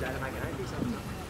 to make it home for yourself.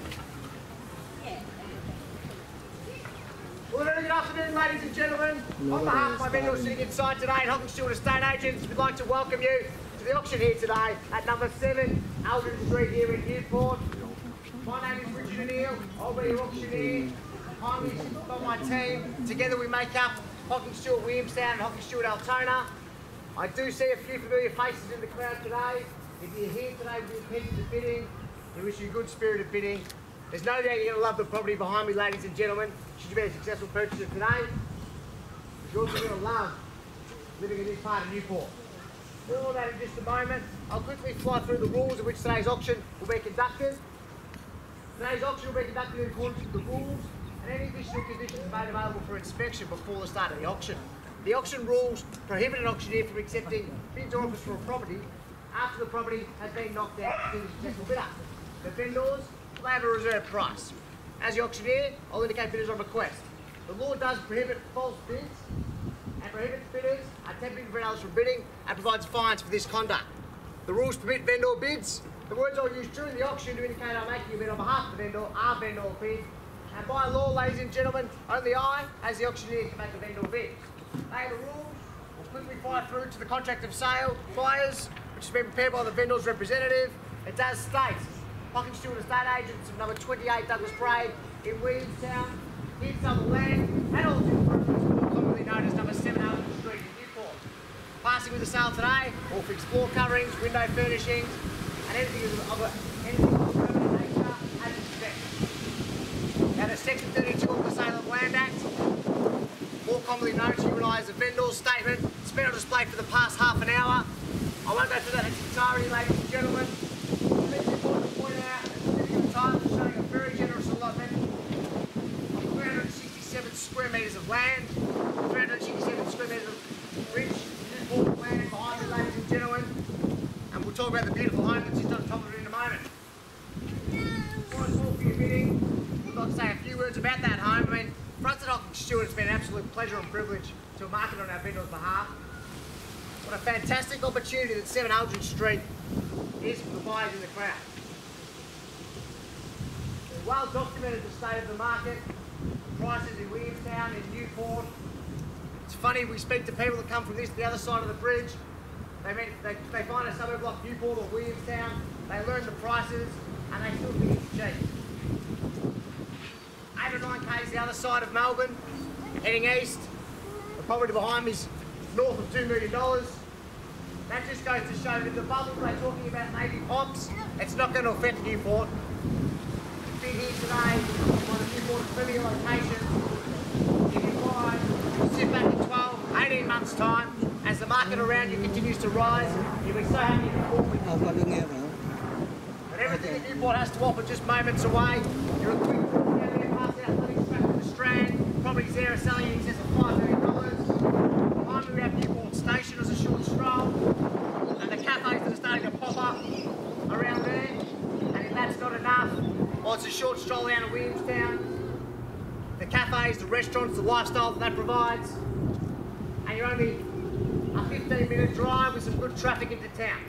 Well, very good afternoon, ladies and gentlemen. On behalf of my vendors sitting inside today at Hockings Stewart Estate Agents, we'd like to welcome you to the auction here today at number 7 Aldridge Street here in Newport. My name is Richard O'Neill. I'll be your auctioneer. I'm with my team. Together we make up Hockings Stewart Williamstown and Hockings Stewart Altona. I do see a few familiar faces in the crowd today. If you're here today with the intentions of bidding, we wish you a good spirit of bidding. There's no doubt you're going to love the property behind me, ladies and gentlemen, should you be a successful purchaser today. You're also going to love living in this part of Newport. More on that in just a moment. I'll quickly fly through the rules of which today's auction will be conducted. Today's auction will be conducted in accordance with the rules and any additional conditions made available for inspection before the start of the auction. The auction rules prohibit an auctioneer from accepting bids or offers for a property after the property has been knocked out to the successful bidder. The vendors will have a reserve price. As the auctioneer, I'll indicate bidders on request. The law does prohibit false bids and prohibits bidders attempting to prevent others from bidding and provides fines for this conduct. The rules permit vendor bids. The words I'll use during the auction to indicate I'm making a bid on behalf of the vendor are vendor bids. And by law, ladies and gentlemen, only I, as the auctioneer, can make a vendor bid. They are the rules. We'll quickly fly through to the contract of sale, flyers, which has been prepared by the vendor's representative. It does state Hockings Stewart Estate Agents of number 28 Douglas Parade in Williamstown, in Sutherland, and also commonly known as number 7 Aldridge Street in Newport. Passing with the sale today, all fixed floor coverings, window furnishings, and anything of permanent nature as expected. Now, there's Section 32 of the Sale of Land Act, more commonly known to you and I as the vendor's statement. It's been on display for the past half an hour. I won't go through that in its entirety, ladies and gentlemen. It's important to point out that the time is showing a very generous allotment of 367 square metres of land, 367 square metres of rich, Newport land behind me, ladies and gentlemen. And we'll talk about the beautiful home that's just on top of it in a moment. Before I talk for your bidding, we'd like to say a few words about that home. I mean, for us at Hockings Stewart, it's been an absolute pleasure and privilege to market on our vendor's behalf. What a fantastic opportunity that 7 Aldridge Street is for the buyers in the crowd. We've well documented the state of the market, the prices in Williamstown, in Newport. It's funny, we speak to people that come from the other side of the bridge. They find a suburb like Newport or Williamstown, they learn the prices, and they still think it's cheap. 8 or 9 k's the other side of Melbourne, heading east. The property behind me is north of $2 million. That just goes to show that the bubble they're talking about maybe pops, it's not going to affect Newport. To be here today on a Newport familiar location, if you buy, you'll sit back in 12, 18 months' time, as the market around you continues to rise, you'll be so happy to perform with it. But everything that Newport has to offer just moments away. You're equipped down there past the athletics track to the Strand, properties there are selling in excess of $5 million. Behind me we have Newport Station as a short stroll, and the cafes that are starting to pop up around there. And if that's not enough, well, it's a short stroll down to Williamstown. The cafes, the restaurants, the lifestyle that provides, and you're only a 15-minute drive with some good traffic into town.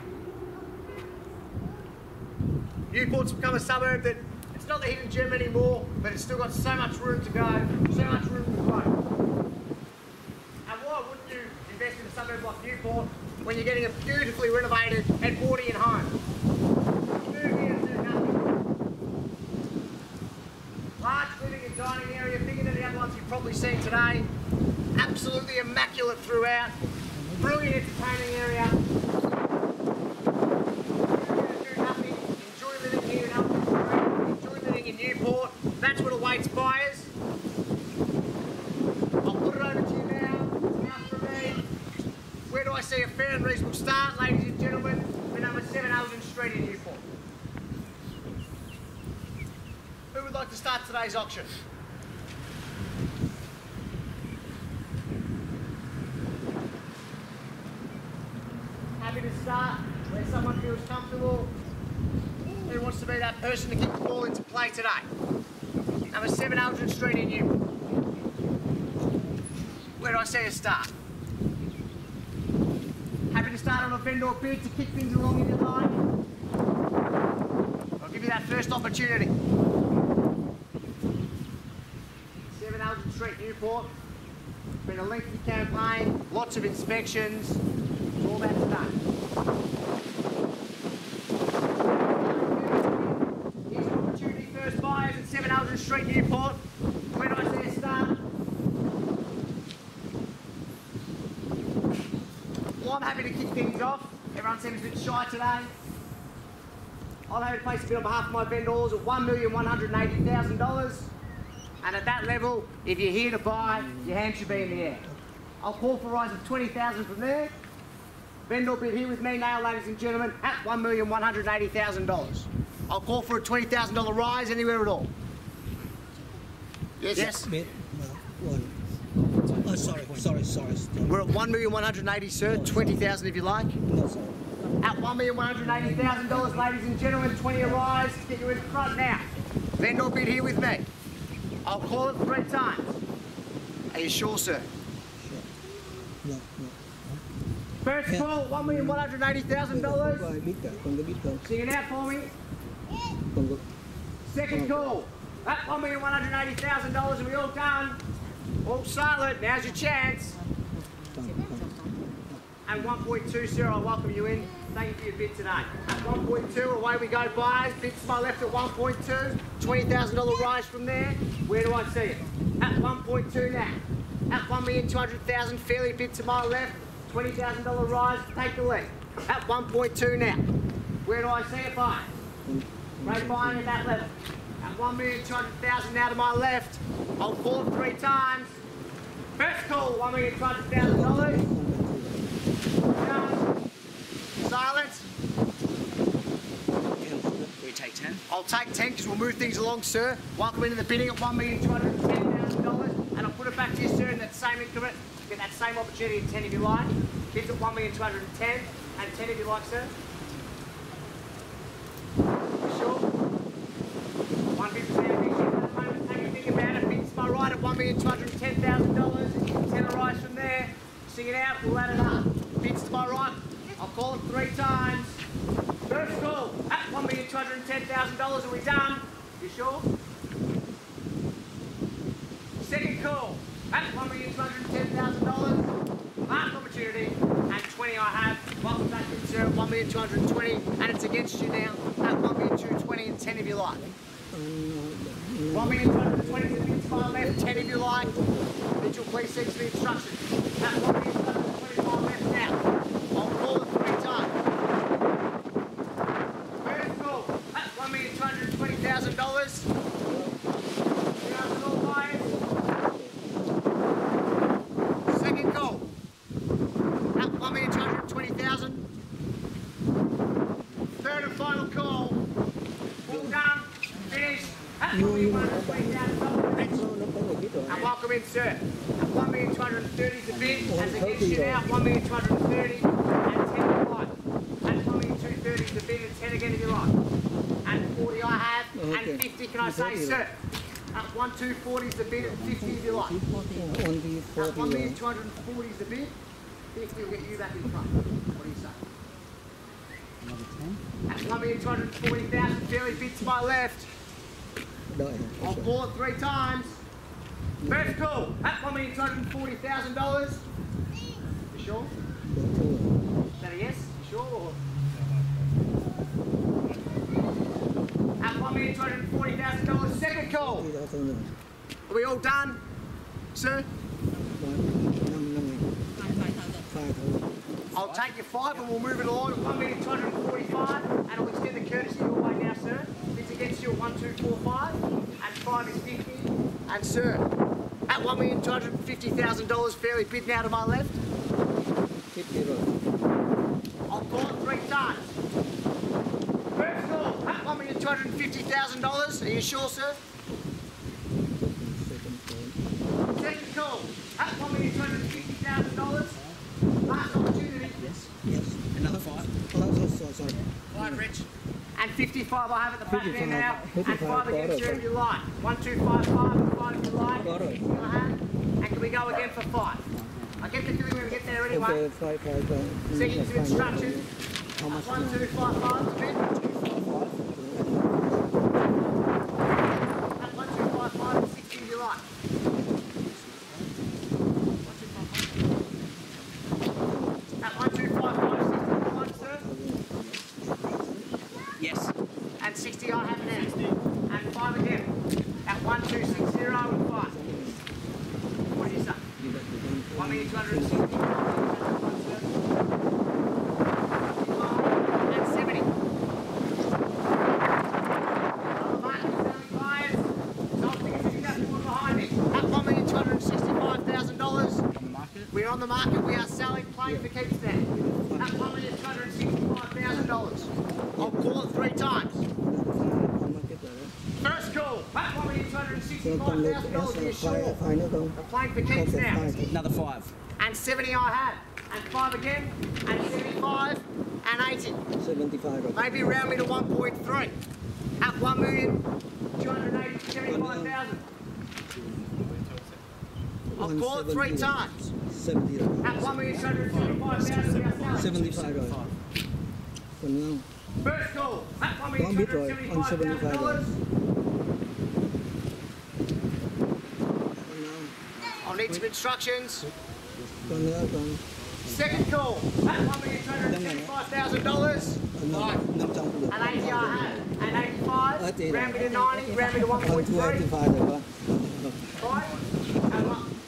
Newport's become a suburb that it's not the hidden gem anymore, but it's still got so much room to go, so much room to grow. And why wouldn't you invest in a suburb like Newport when you're getting a beautifully renovated Edwardian home? Move here and do nothing. Large living and dining area, bigger than the other ones you've probably seen today. Absolutely immaculate throughout. Brilliant entertaining area. Enjoy living here in Aldridge Street. Enjoy living in Newport. That's what awaits buyers. I'll put it over to you now. Now for me. Where do I see a fair and reasonable start, ladies and gentlemen? For number 7 Aldridge Street in Newport. Who would like to start today's auction? Happy to start where someone feels comfortable. Who wants to be that person to kick the ball into play today? Number 7 Aldridge Street in Newport. Where do I see a start? Happy to start on a vendor bid to kick things along if you like. I'll give you that first opportunity. 7 Aldridge Street, Newport. It's been a lengthy campaign, lots of inspections. It's all about today. Here's an opportunity, first buyers at 7 Aldridge Street, Newport. Where do I see a start? Well, I'm happy to kick things off. Everyone seems a bit shy today. I'm happy to place a bid on behalf of my vendors at $1,180,000. And at that level, if you're here to buy, your hand should be in the air. I'll call for a rise of $20,000 from there. Vendor bid here with me now, ladies and gentlemen, at $1,180,000. I'll call for a $20,000 rise anywhere at all. Yes? Yes. Oh, sorry. We're at $1,180,000, sir. 20,000 if you like. No, sorry. At $1,180,000, ladies and gentlemen, 20 a rise to get you in front now. Vendor bid here with me. I'll call it 3 times. Are you sure, sir? Sure. No. First call, $1,180,000. Sing it out for me. Second call, at $1,180,000. Are we all done? All silent. Now's your chance. And 1.2, sir, I welcome you in. Thank you for your bid today. At 1.2, away we go, buyers. Bid to my left at 1.2. $20,000 rise from there. Where do I see it? At 1.2 now. At $1,200,000, fairly bid to my left. $20,000 rise, take the lead. At 1.2 now. Where do I see it buying? Great buying at that level. At $1,200,000 now to my left. I'll call it 3 times. First call, $1,200,000. Silence. We take 10. I'll take 10 because we'll move things along, sir. Welcome into the bidding at $1,210,000, and I'll put it back to you, sir, in that same increment. Get that same opportunity at 10 if you like. Bids at $1,210,000 and 10 if you like, sir. Sure. 150 at the moment. Take a think about it. Bids to my right at $1,210,000. 10 a rise from there. Sing it out. We'll add it up. Bids to my right. I'll call it 3 times. First call at $1,210,000. Are we done? You sure? Second call at $1,210,000. Last opportunity and 20 I have. Welcome back in, sir, at $1,220,000, and it's against you now at $1,220,000 and 10 if you like. $1,220,000 to the bid to my left, 10 if you like. Vigil, please seek the instructions. At $1,220,000 to my left now. I'll call it 3 times. First call at $1,220,000. Second call at $1,220,000. Third and final call. All done. Finished at $1,120,000. And welcome in, sir. At $1,230,000 the bid, as against you now, $1,230,000 and 10 if you like. At $1,230,000 the bid and 10 again if you like. And 40 I have, and 50 can I say, sir? At $1,240,000 the bid and 50 if you like. At $1,240,000 the bid, 50 will get you back in front. What do you say? At $1,240,000, fairly bid to my left. I'll call it 3 times. First call at $1,240,000. You sure? Is that a yes? You sure? Or? At $1,240,000, second call. Are we all done, sir? I'll take your 5 and we'll move it along at $1,245,000, and I'll extend the courtesy your way now, sir. It's against you at $1,245,000, and 5 is 50. And sir, at $1,250,000, fairly bid now to my left. I'll call it 3 times. First call at $1,250,000. Are you sure, sir? Second call at $1,250,000. Last opportunity. Yes. Another 5. Sorry. 5, Rich. And 55 I have at the back there now. And 5 against you if you like. 1,255 and 5 if you like. Got it. And can we go again for 5? I get the feeling we're going to get there anyway. Okay, 5. Seeking some instructions. How much? 1,255 to bid. 60 I have now. And 5 again. At 1260 and 5. What do you say? 1,260,000. And 70. At $1,265,000. We're on the market. We are selling, playing for keeps there. At $1,265,000. I'll call it 3 times. First call. At $1,265,000. Are you sure? We're playing for keeps now. Another 5. And 70 I have. And 5 again. And 75. And 80. 75. Maybe round me to 1.3. At 1,275,000. I'll call it 3 times. 70. At 1,275,000. 75 rồi. Còn nhau. First call. At Có biết rồi, on 75 rồi. $1,275,000. Còn nhau. I'll need some instructions. Còn nữa, còn Second call. At $1,275,000. nằm trong được. And 80 I have. And 85. Round me to 90. Round me to On 1.3. 285 rồi con. Right? And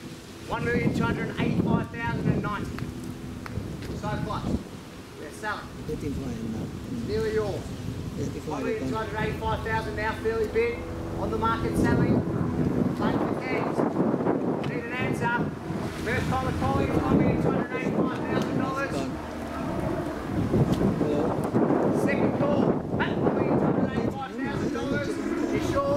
1,285,090. So close. We're selling. 85 now. Nearly yours. 85 rồi con. 1,285,000 now, fairly big. On the market selling. Playing for keys. Need an answer. First caller calling is $1,285,000. Hello. Second call. At $1,285,000. You sure?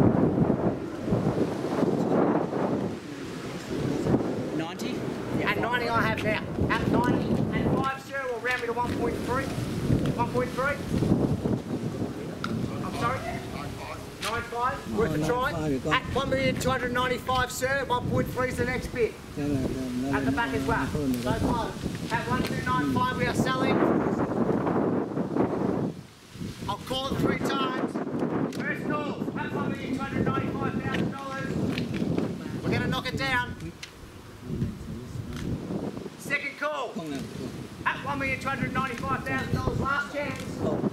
90. At 90 I have now. At 90 and 5, sir, will round me to 1.3. 1.3. I'm sorry? 95. Worth a try. 95, At 1,295,000, sir. 1.3 is the next bid. At the back as well. So close. At 1,295 we are selling. I'll call it 3 times. First call. At $1,295,000. We're going to knock it down. Second call. At $1,295,000. Last chance.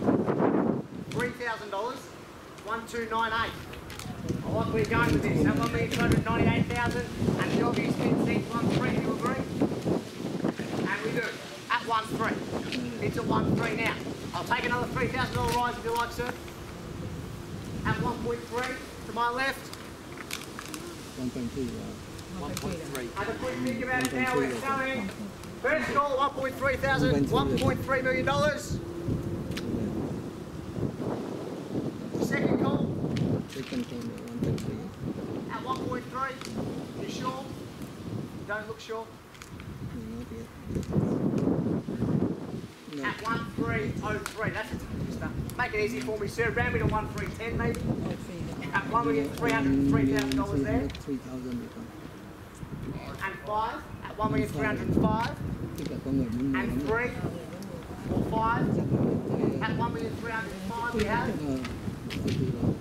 $3,000. 1,298. I like where you're going with this. At $1,298,000. And the obvious bid seems 1.3. Do you agree? And we do. At 1.3. It's at 1.3 now. I'll take another $3,000 rise if you like, sir. At 1.3 to my left. 1.3 rồi. 1.3. Have a quick think about it now. We're selling. First call, $1.3 million. Second call Second call 1.3. at 1.3. You sure? Don't look sure. No. At 1.303. That's it. Make it easy for me, sir. Round me to 1.310 maybe. At $1,303,000 there. 3,000 rồi con. And 5 at $1,305,000. Tức là có người muốn mua And lắm. 3 or 5 Chắc là cái- at $1,305,000 we have. từ từ đó.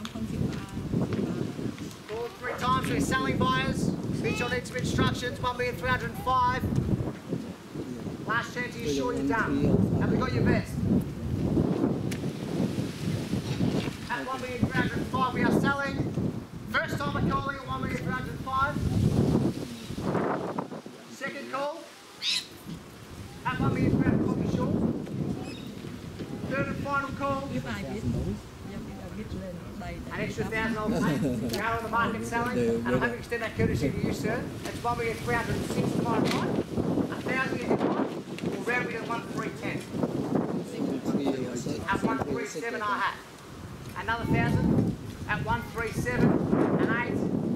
Call 3 times. We're selling buyers. Mitch, I need some instructions. $1,305,000. Last chance. Are you sure you're done? Have we got your best? At $1,305,000 we are selling. First time I'm calling at $1,305,000. Second call at $1,305,000. You sure? Third and final call. An extra $1,000 pay. You're out on the market selling, and I'm happy to extend that courtesy to you, sir. That's $1,306,000 to my right. $1,000 to your right. We'll round me to 1,310. At 137 I have. Another 1,000 at 137 and 8.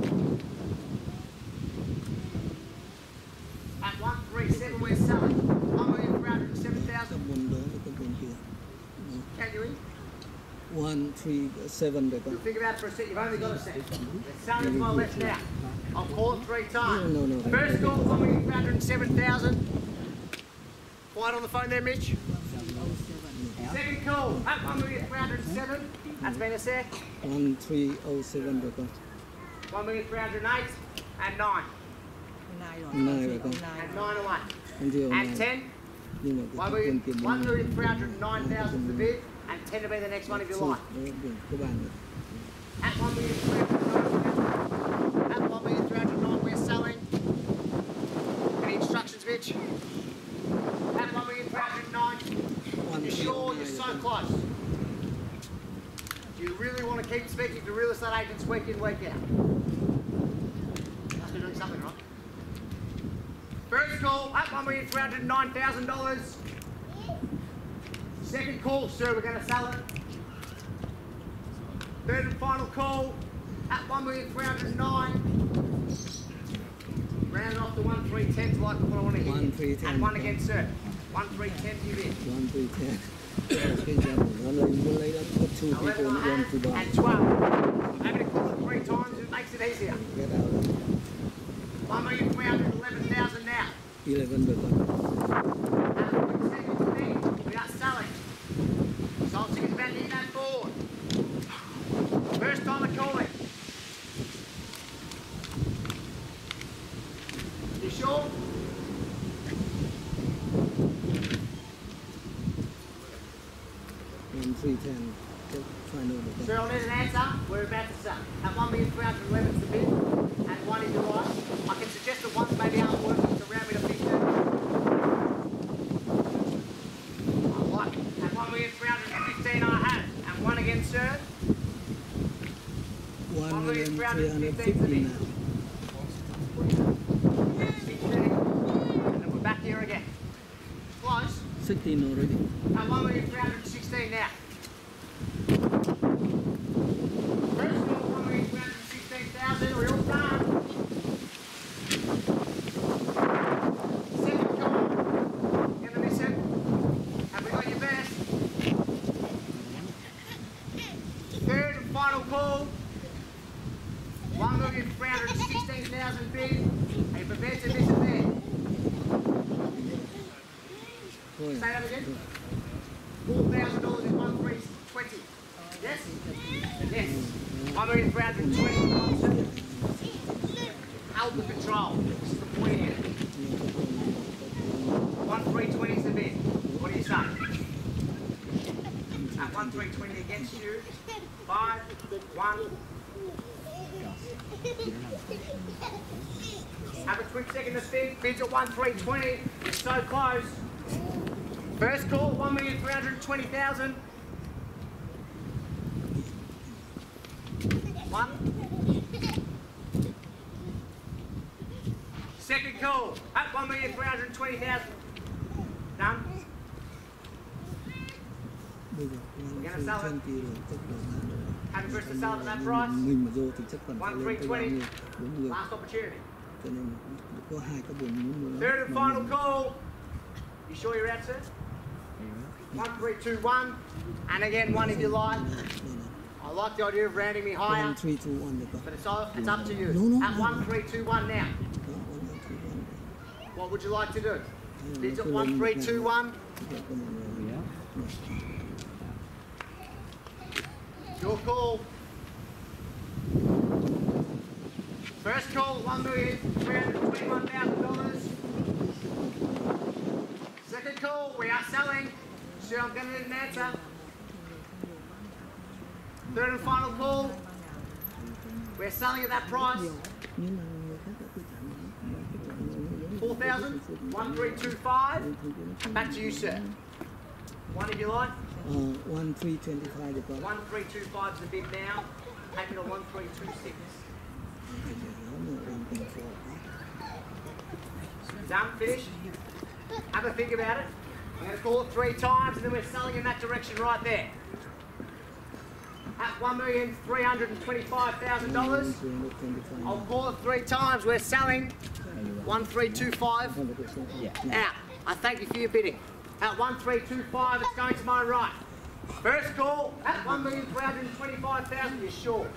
At 137 we're selling. $1,307,000. Buồn đó thì có buồn kia. Can you in? 137 rồi con. You'll think about it for a sec. You've only got a sec. We're selling to my left now. I'll call it 3 times. No. First call, $1,307,000. Quiet on the phone there, Mitch. Second call, at $1,307,000. That's been a sec. 1307 rồi con. 1,308,000 and 9. 9 rồi con. And 9 away. Con chưa And 10. Nhưng mà cái tiền kia 1,309,000 for the bid. And 10 pretend to be the next one if you สู้ like. các bạn At 1,309, we're selling. Any instructions, Mitch? At 1,309, you're sure you're so close. Do you really want to keep speaking to real estate agents week in, week out? Must be doing something right. First call at $1,309,000. Second call, sir, we're going to sell it. Third and final call at $1,309,000. Round it off to 1,310 is like what I want to hear. 1,310. And one again, sir. 1,310 to you in. 1,310 cái giá của nó lên muốn lấy đất two people 11 one to buy and 12. Having to call it 3 times, it makes it easier. get out 1,311,000 now. 11 được rồi We are selling. Sold tickets about to hit that board. First time I call it. You sure? 1,310 just final được Sir, I'll need an answer. We're about to sell. At 1,311 is the bid, and one if you like. I can suggest that ones maybe aren't working to round me to 50. I like it. At 1,315 I have. And one again, sir. 1,350 now 16. And then we're back here again. Close. 16 already At 1,316 now. First call, 1,316,000. We're all done. Second call. Gonna miss it. Have we got your best? Third and final call. 1,316,000 bid. Are you prepared to miss it there? thôi Say that again. $4,000 is 1,320. Yes? Yes. 1,320. Alpha control. This is the point here. 1,320 is the bid. What do you say? At 1,320 against you. 5, 1. Have a quick second to think. Bids at 1,320. It's so close. First call, 1,320,000. 1. Second call at 1,320,000. Done. bây giờ gonna sell it. 1,320 rồi chắc là Happy first to sell at that price. mình mà vô thì chắc còn phải lên tới 1,320. 40 Last opportunity. cho nên có hai cái buồn muốn nữa Third and final call. You sure you're out, sir? 1,321. And again, one if you like. I like the idea of rounding me higher, 1,321 được but it's up to you. No, At 1,321 now. What would you like to do? Bids at 1,321. Your call. First call, $1,321,000. Second call, we are selling. Sure, I'm going to need an answer. Third and final call, we're selling at that price. 4,000, 1,325. Back to you, sir. One if you like. 1,325 được rồi 1,325 is the bid now. Take it to 1,326. Done, finished? Have a think about it. I'm going to call it 3 times and then we're selling in that direction right there. At $1,325,000. I'll call it 3 times. We're selling 1,325 out. I thank you for your bidding. At 1,325, it's going to my right. First call at 1,325,000. You're sure?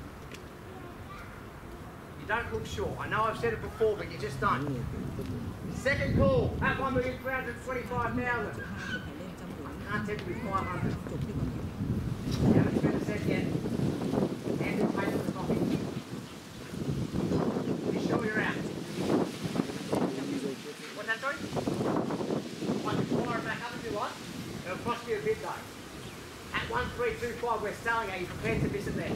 You don't look sure. I know I've said it before, but you just don't. Second call at 1,325,000. I can't take you with 500. You haven't spent a cent yet. And it's paid for the coffee. You sure you're out? What's that, sorry? I can fire it back up if you like. It'll cost you a bid though. At At 1325, we're selling. Are you prepared to visit there?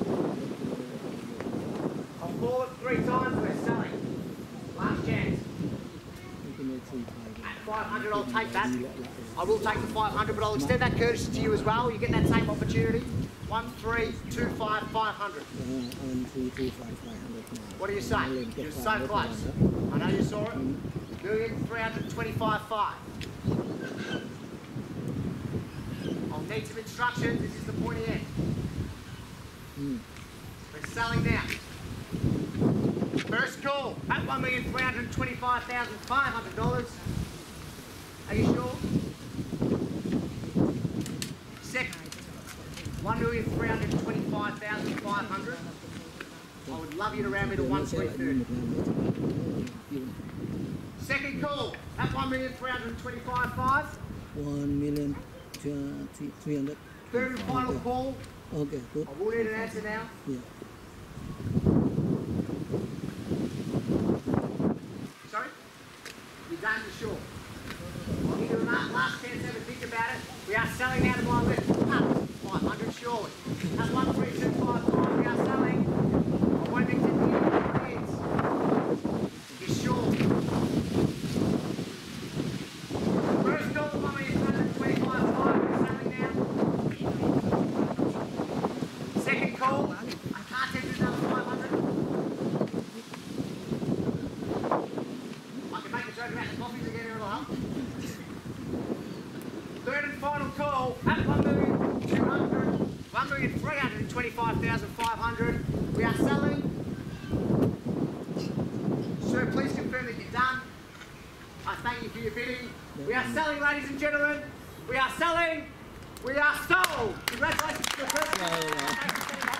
I'll call it 3 times, we're selling. Last chance. At 500, I'll take that. I will take the 500, but I'll extend that courtesy to you as well. You get that same opportunity. 1325, 500. What do you say? You're so close. I know you saw it. 1,325,500. I'll need some instructions. This is the pointy end. We're selling now. First call at $1,325,500. Are you sure? Second, $1,325,500. I would love you to round me to 1,330. Second call at $1,325,500. 1,300,000. Third and final call. Okay, good. I will need an answer now. Yeah. Sorry? You're done, you're sure? I'll give you a last chance to have a think about it. We are selling out of my list. 500 surely. At 1,325,500 we are selling. I won't be taking any bids. You're sure? First call, 1,325,500 we're selling now. Second call, I can't take another 500. I can make a joke about the coffees again, it'll help. Third and final call at 1,325,500. We are selling. Sir, please confirm that you're done. I thank you for your bidding. We are selling, ladies and gentlemen. We are selling. We are sold. Congratulations to the person.